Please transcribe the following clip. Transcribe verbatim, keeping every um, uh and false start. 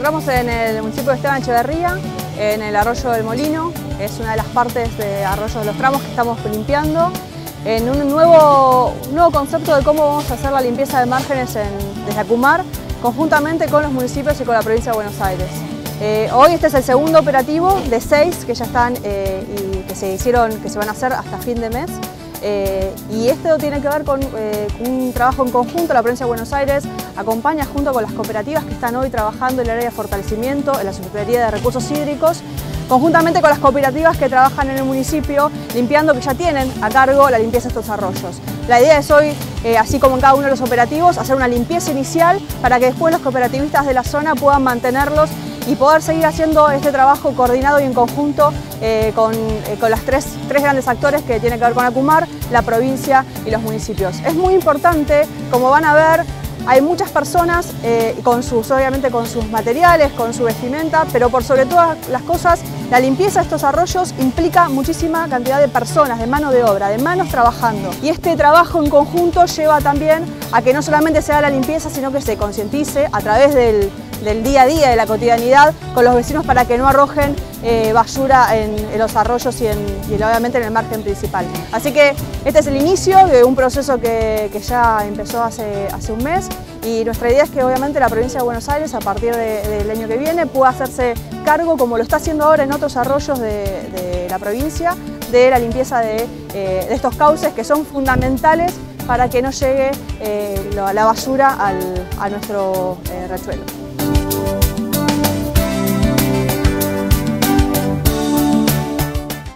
encontramos en el municipio de Esteban Echeverría, en el arroyo del Molino. Es una de las partes de Arroyo de los Tramos que estamos limpiando, en un nuevo, un nuevo concepto de cómo vamos a hacer la limpieza de márgenes en, desde Acumar, conjuntamente con los municipios y con la provincia de Buenos Aires. Eh, hoy este es el segundo operativo de seis que ya están eh, y que se hicieron, que se van a hacer hasta fin de mes. Eh, y esto tiene que ver con eh, un trabajo en conjunto. La provincia de Buenos Aires acompaña junto con las cooperativas que están hoy trabajando en el área de fortalecimiento, en la Subsecretaría de Recursos Hídricos, conjuntamente con las cooperativas que trabajan en el municipio limpiando, que ya tienen a cargo la limpieza de estos arroyos. La idea es hoy, eh, así como en cada uno de los operativos, hacer una limpieza inicial para que después los cooperativistas de la zona puedan mantenerlos y poder seguir haciendo este trabajo coordinado y en conjunto eh, con, eh, con los tres, tres grandes actores que tienen que ver con Acumar, la provincia y los municipios. Es muy importante, como van a ver, hay muchas personas eh, con sus, obviamente con sus materiales, con su vestimenta, pero por sobre todas las cosas, la limpieza de estos arroyos implica muchísima cantidad de personas, de mano de obra, de manos trabajando. Y este trabajo en conjunto lleva también a que no solamente se haga la limpieza, sino que se concientice a través del, del día a día, de la cotidianidad, con los vecinos para que no arrojen eh, basura en, en los arroyos y, en, y obviamente en el margen principal. Así que este es el inicio de un proceso que, que ya empezó hace, hace un mes. Y nuestra idea es que obviamente la provincia de Buenos Aires a partir de, del año que viene pueda hacerse cargo, como lo está haciendo ahora en otros arroyos de, de la provincia, de la limpieza de, eh, de estos cauces que son fundamentales para que no llegue eh, la basura al, a nuestro eh, riachuelo.